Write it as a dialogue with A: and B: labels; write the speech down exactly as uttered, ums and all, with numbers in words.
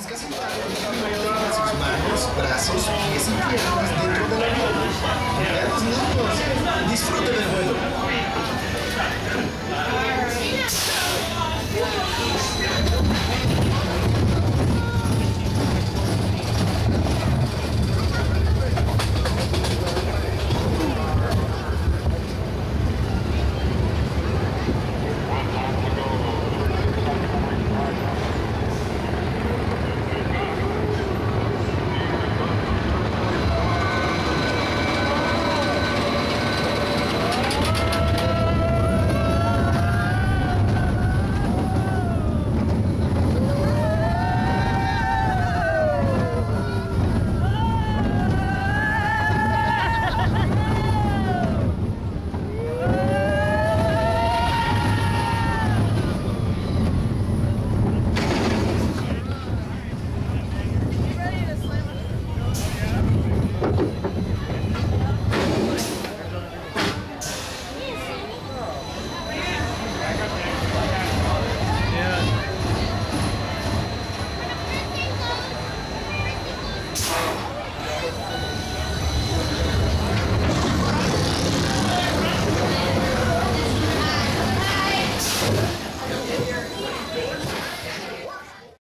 A: permanezca sentado, tenga sus manos, brazos, pies y piernas dentro del avión. Vean los niños, disfruten el vuelo.